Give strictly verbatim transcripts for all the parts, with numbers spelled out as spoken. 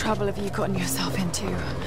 trouble have you gotten yourself into?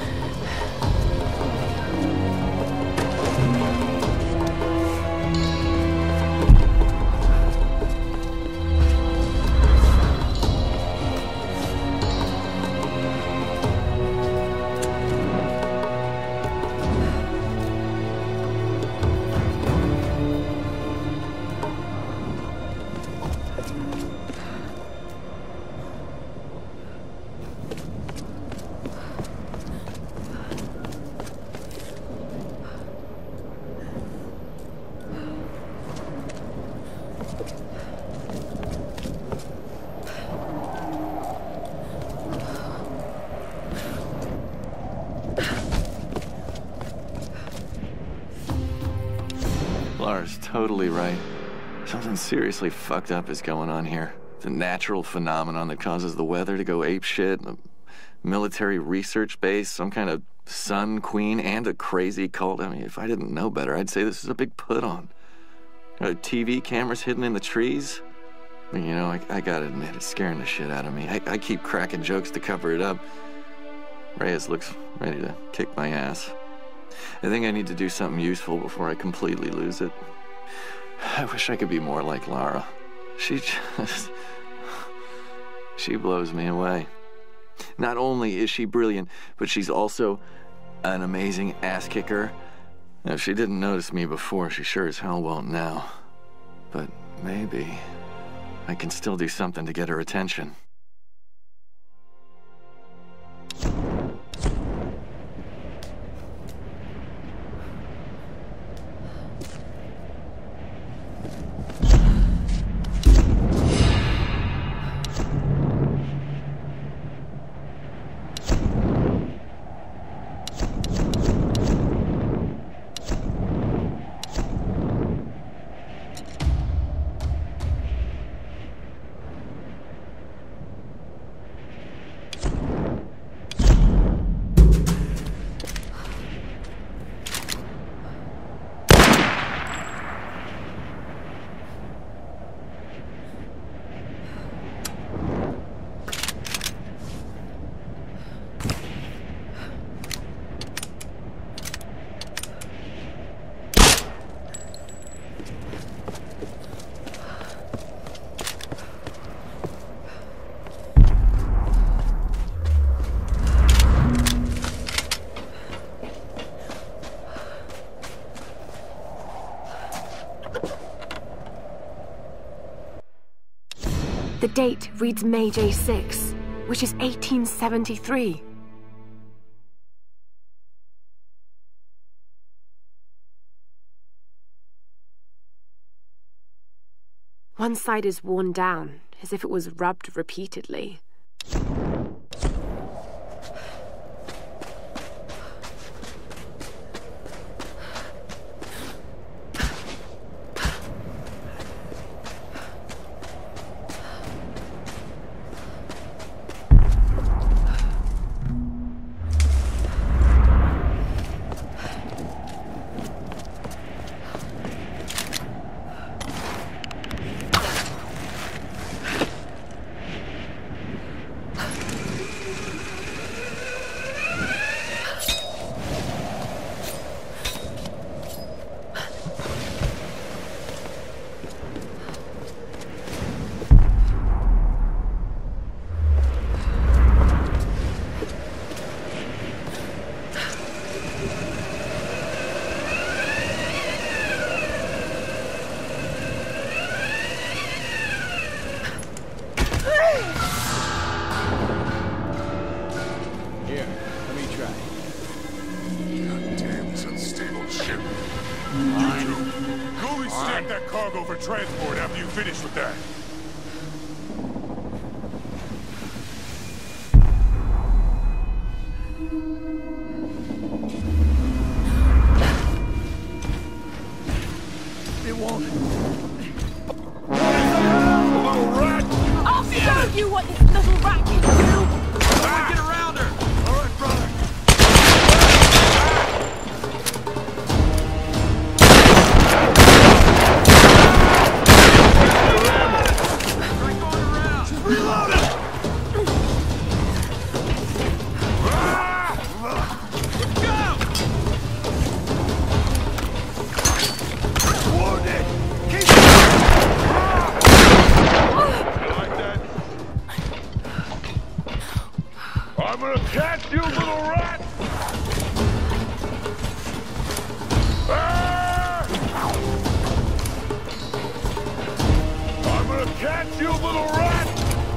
Lara's totally right. Something seriously fucked up is going on here. It's a natural phenomenon that causes the weather to go apeshit, a military research base, some kind of sun queen, and a crazy cult. I mean, if I didn't know better, I'd say this is a big put-on. Uh, T V cameras hidden in the trees? I mean, you know, I, I gotta admit, it's scaring the shit out of me. I, I keep cracking jokes to cover it up. Reyes looks ready to kick my ass. I think I need to do something useful before I completely lose it. I wish I could be more like Lara. She just... she blows me away. Not only is she brilliant, but she's also an amazing ass-kicker. If she didn't notice me before, she sure as hell won't now. But maybe I can still do something to get her attention. The date reads May J six, which is eighteen seventy-three. One side is worn down, as if it was rubbed repeatedly. Transport after you finish with that. It won't. Little rat! I'll show you what this little rat can do! Ah! Get around her! All right, brother. Ah! catch you, little rat! Ah! I'm gonna catch you, little rat!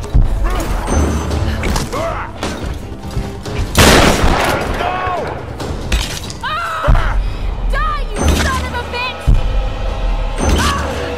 Ah! No! Ah! Die, you son of a bitch! Ah!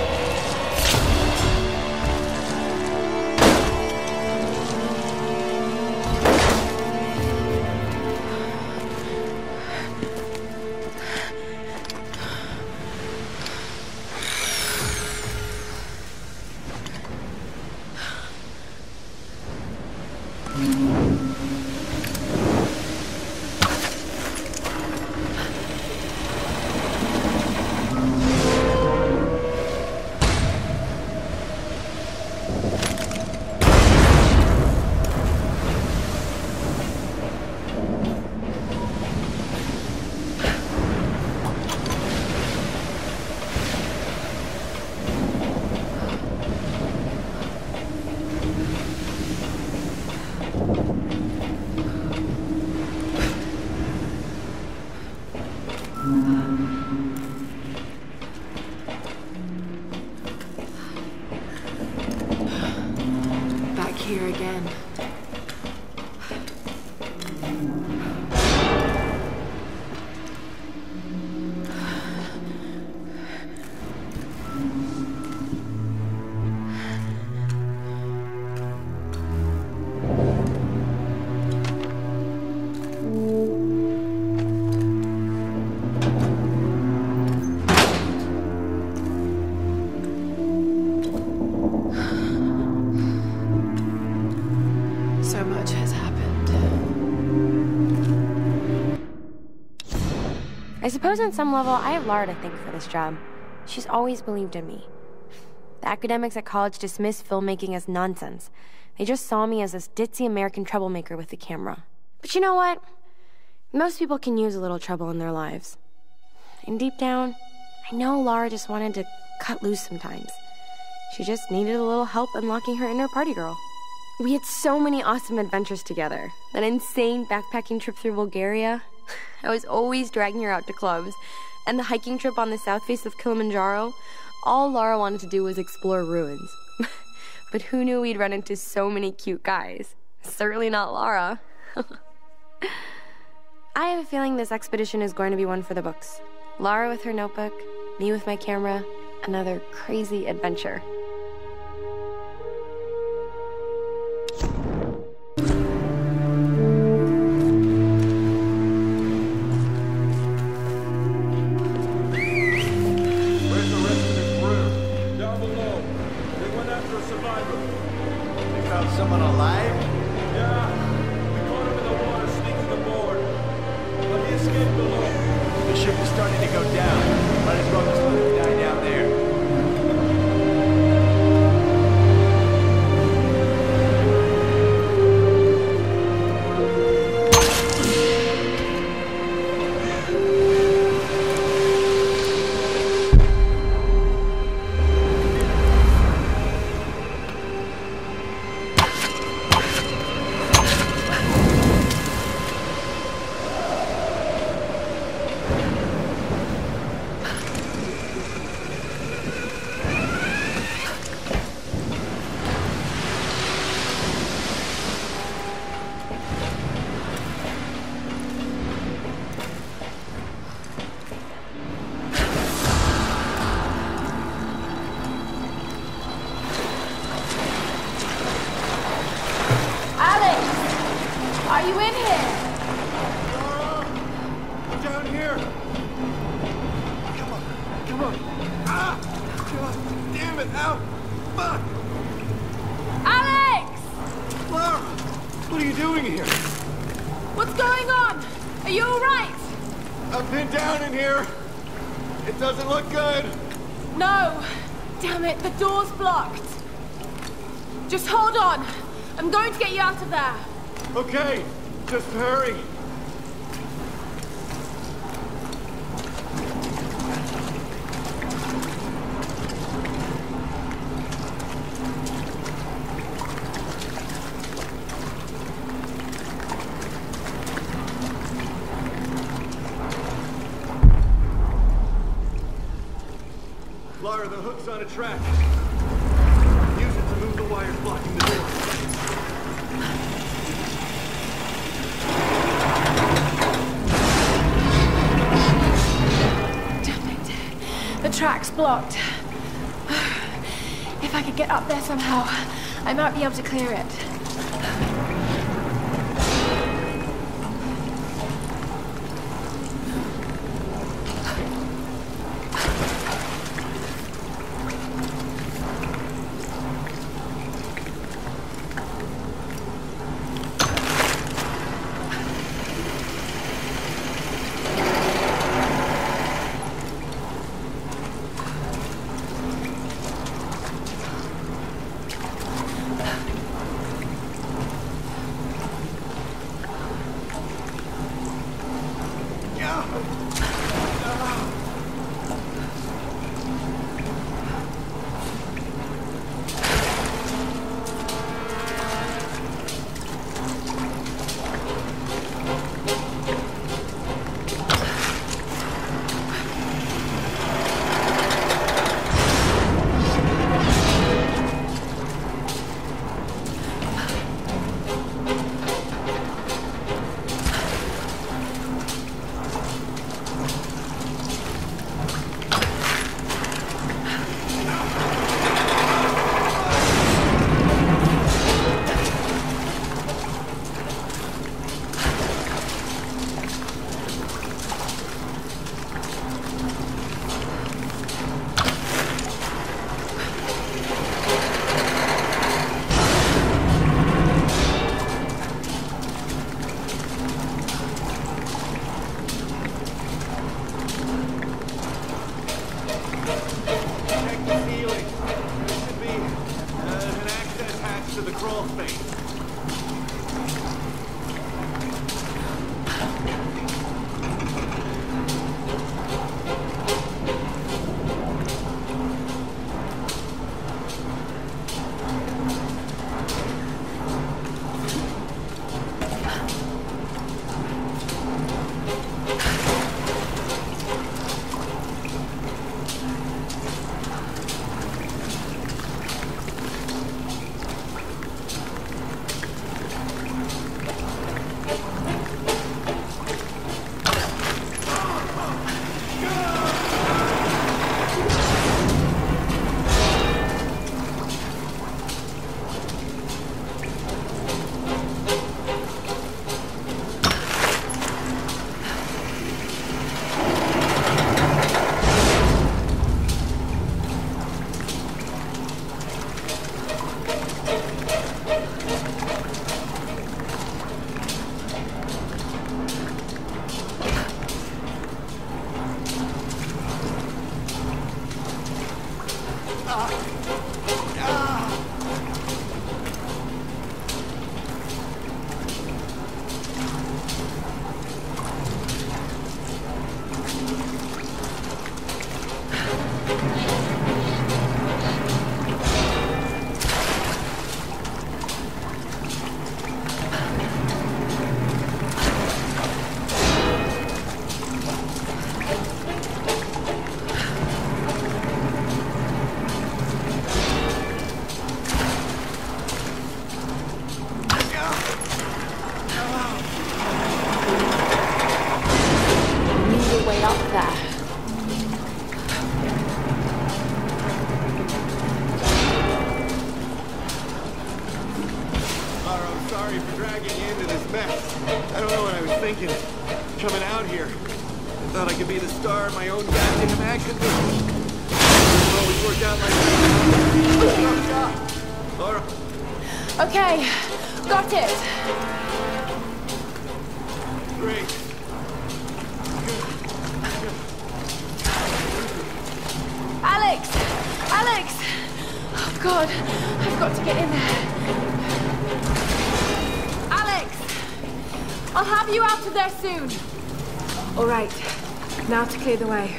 Back here again. So much has happened. I suppose on some level, I have Lara to thank for this job. She's always believed in me. The academics at college dismissed filmmaking as nonsense. They just saw me as this ditzy American troublemaker with the camera. But you know what? Most people can use a little trouble in their lives. And deep down, I know Lara just wanted to cut loose sometimes. She just needed a little help unlocking her inner party girl. We had so many awesome adventures together. That insane backpacking trip through Bulgaria. I was always dragging her out to clubs. And the hiking trip on the south face of Kilimanjaro. All Lara wanted to do was explore ruins. But who knew we'd run into so many cute guys? Certainly not Lara. I have a feeling this expedition is going to be one for the books. Lara with her notebook, me with my camera, another crazy adventure. Someone alive? Yeah, we caught him in the water sneaking aboard. But he escaped below. The ship is starting to go down. Might as well just let him die down there. Are you in here? Uh, down here. Come on, come on. Ah! God damn it, out! Fuck! Alex! Lara! What are you doing here? What's going on? Are you alright? I've been down in here. It doesn't look good. No. Damn it, the door's blocked. Just hold on. I'm going to get you out of there. Okay, just hurry. Lara, the hook's on a track. Use it to move the wires blocking the door. Damn it. The track's blocked. If I could get up there somehow, I might be able to clear it. Coming out here. I thought I could be the star of my own goddamn action movie. It always worked out like that. Laura. Okay, got it. Great. Alex! Alex! Oh God, I've got to get in there. Alex! I'll have you out of there soon. All right, now to clear the way.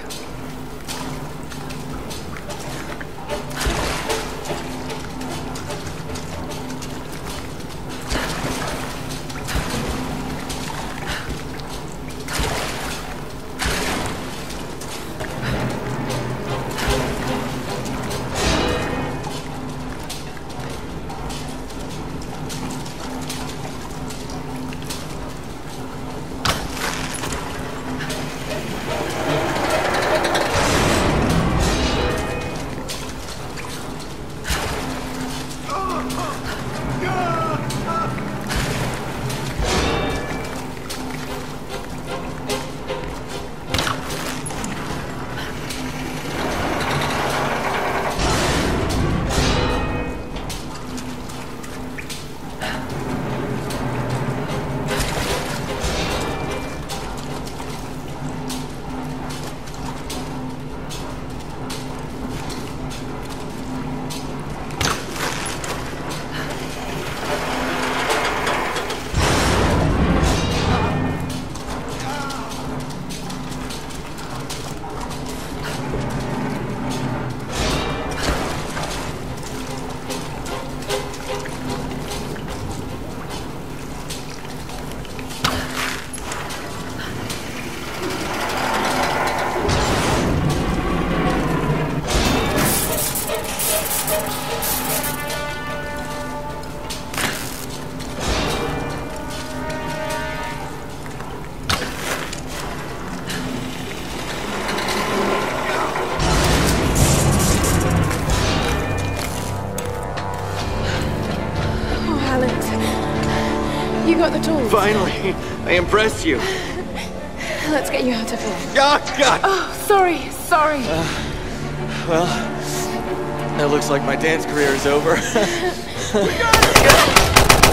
got the tools. Finally, I impressed you. Let's get you out of here. Oh, God! Oh, sorry, sorry. Uh, well, it looks like my dance career is over. We got it!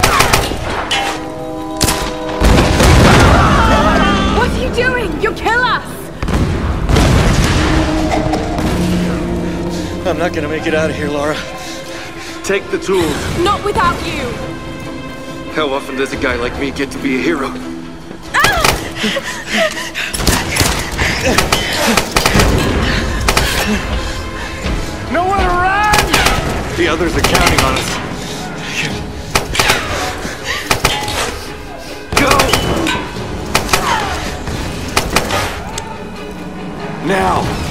What are you doing? You'll kill us! I'm not gonna make it out of here, Laura. Take the tools. Not without you! How often does a guy like me get to be a hero? Nowhere to run! The others are counting on us. Go! Now!